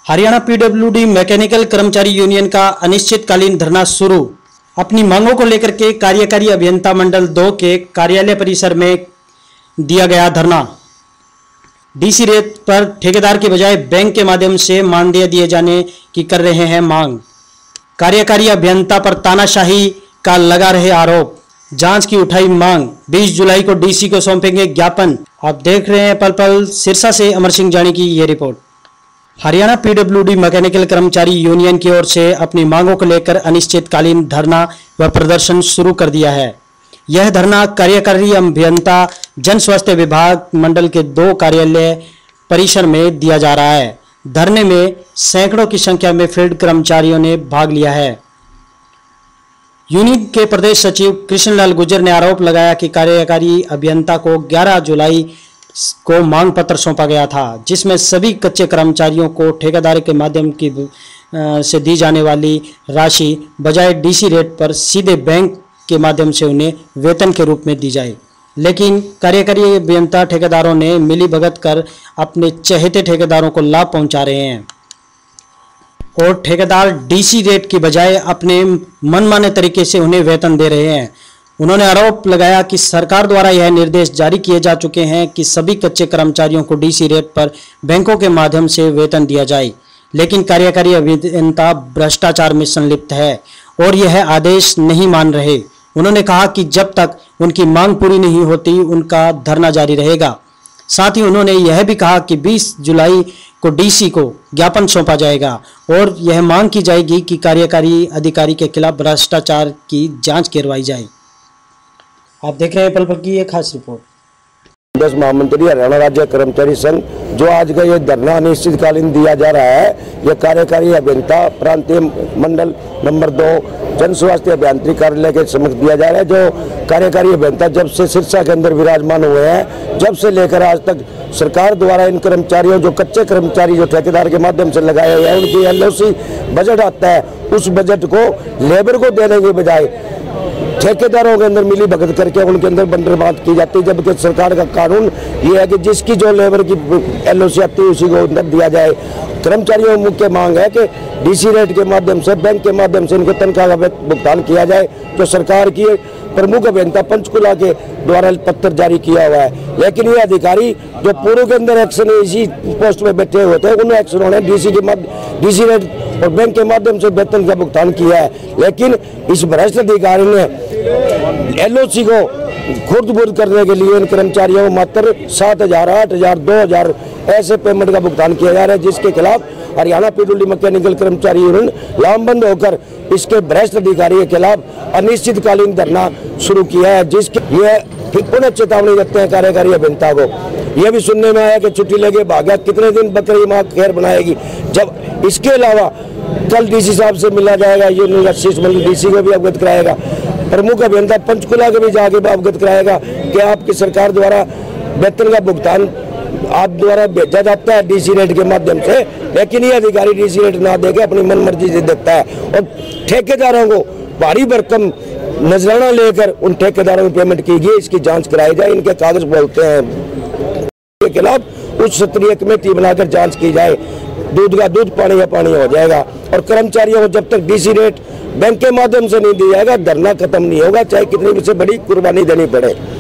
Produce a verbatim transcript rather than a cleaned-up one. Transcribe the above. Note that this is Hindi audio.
हरियाणा पीडब्ल्यूडी मैकेनिकल कर्मचारी यूनियन का अनिश्चितकालीन धरना शुरू। अपनी मांगों को लेकर के कार्यकारी अभियंता मंडल दो के कार्यालय परिसर में दिया गया धरना। डीसी रेट पर ठेकेदार के बजाय बैंक के माध्यम से मानदेय दिए जाने की कर रहे हैं मांग। कार्यकारी अभियंता पर तानाशाही का लगा रहे आरोप। जांच की उठाई मांग। बीस जुलाई को डीसी को सौंपेंगे ज्ञापन। आप देख रहे हैं पल पल। सिरसा से अमर सिंह जानी की ये रिपोर्ट। हरियाणा पीडब्ल्यूडी मैकेनिकल कर्मचारी यूनियन की ओर से अपनी मांगों को लेकर अनिश्चितकालीन धरना व प्रदर्शन शुरू कर दिया है। यह धरना कार्यकारी अभियंता जन स्वास्थ्य विभाग मंडल के दो कार्यालय परिसर में दिया जा रहा है। धरने में सैकड़ों की संख्या में फील्ड कर्मचारियों ने भाग लिया है। यूनियन के प्रदेश सचिव कृष्णलाल गुर्जर ने आरोप लगाया कि कार्यकारी अभियंता को ग्यारह जुलाई को मांग पत्र सौंपा गया था, जिसमें सभी कच्चे कर्मचारियों को ठेकेदार के माध्यम की से दी जाने वाली राशि बजाय डीसी रेट पर सीधे बैंक के माध्यम से उन्हें वेतन के रूप में दी जाए। लेकिन कार्यकारी अभियंता ठेकेदारों ने मिलीभगत कर अपने चहेते ठेकेदारों को लाभ पहुंचा रहे हैं और ठेकेदार डीसी रेट की बजाय अपने मनमाने तरीके से उन्हें वेतन दे रहे हैं। उन्होंने आरोप लगाया कि सरकार द्वारा यह निर्देश जारी किए जा चुके हैं कि सभी कच्चे कर्मचारियों को डीसी रेट पर बैंकों के माध्यम से वेतन दिया जाए, लेकिन कार्यकारी अभियंता भ्रष्टाचार में संलिप्त है और यह आदेश नहीं मान रहे। उन्होंने कहा कि जब तक उनकी मांग पूरी नहीं होती उनका धरना जारी रहेगा। साथ ही उन्होंने यह भी कहा कि बीस जुलाई को डीसी को ज्ञापन सौंपा जाएगा और यह मांग की जाएगी कि कार्यकारी अधिकारी के खिलाफ भ्रष्टाचार की जांच करवाई जाए। आप देख रहे हैं पल पल की एक खास रिपोर्ट। दस महामंत्री हरियाणा राज्य कर्मचारी संघ जो आज का ये धरना अनिश्चितकालीन दिया जा रहा है, यह कार्यकारी अभियंता प्रांतीय मंडल नंबर दो जन स्वास्थ्य अभियांत्रिकी कार्यालय के समक्ष दिया जा रहा है। जो कार्यकारी अभियंता जब से सिरसा के अंदर विराजमान हुए हैं, जब से लेकर आज तक सरकार द्वारा इन कर्मचारियों जो कच्चे कर्मचारी जो ठेकेदार के माध्यम से लगाए हुए हैं, उनकी एलओसी बजट आता है, उस बजट को लेबर को देने के बजाय ठेकेदारों के अंदर मिली भगत करके उनके अंदर बंदरबांट की जाती है। जबकि सरकार का कानून ये है कि जिसकी जो लेबर की एलओसी आती है उसी को अंदर दिया जाए। कर्मचारियों की मुख्य मांग है कि डीसी रेट के माध्यम से बैंक के माध्यम से इनको तनख्वाह का भुगतान किया जाए, जो सरकार की प्रमुख अभियंता पंचकुला के द्वारा पत्र जारी किया हुआ है। लेकिन ये अधिकारी जो पूर्व के अंदर एक्शन इसी पोस्ट में बैठे हुए थे, उन्होंने एक्शन उन्होंने डीसी के माध्यम डीसी रेट और बैंक के माध्यम से वेतन का भुगतान किया है। लेकिन इस भ्रष्ट अधिकारी ने एलओसी को खुर्द बुर्द करने के लिए इन कर्मचारियों को मात्र सात हजार आठ हजार दो हजार ऐसे पेमेंट का भुगतान किया जा रहा है, जिसके खिलाफ हरियाणा पीडब्ल्यूडी मैकेनिकल कर्मचारी यूनियन लामबंद होकर इसके भ्रष्ट अधिकारी के खिलाफ अनिश्चितकालीन धरना शुरू किया है। जिसके ये पुनः चेतावनी देते हैं कार्यकारी अभियंता को। यह भी सुनने में आया कि छुट्टी लेके भागा, कितने दिन बकरी माँ खैर बनाएगी। जब इसके अलावा कल डीसी साहब से मिला जाएगा, यूनियन का शीर्ष मंत्री डीसी को भी अवगत कराएगा, प्रमुख अभियंता पंचकुला को भी जाके अवगत कराएगा कि आपकी सरकार द्वारा वेतन का भुगतान आप द्वारा भेजा जाता है डीसी रेट के माध्यम से, लेकिन ये अधिकारी डीसी रेट ना देके अपनी मनमर्जी से देता है और ठेकेदारों को भारी भरकम नजराना लेकर उन ठेकेदारों की पेमेंट की गई। इसकी जांच कराई जाए। इनके कागज बोलते हैं के खिलाफ उच्च स्तरीय कमेटी बनाकर जांच की जाए। दूध का दूध, पानी का पानी हो जाएगा। और कर्मचारियों को जब तक डीसी रेट बैंक के माध्यम से नहीं दिया जाएगा, धरना खत्म नहीं होगा, चाहे कितनी भी से बड़ी कुर्बानी देनी पड़े।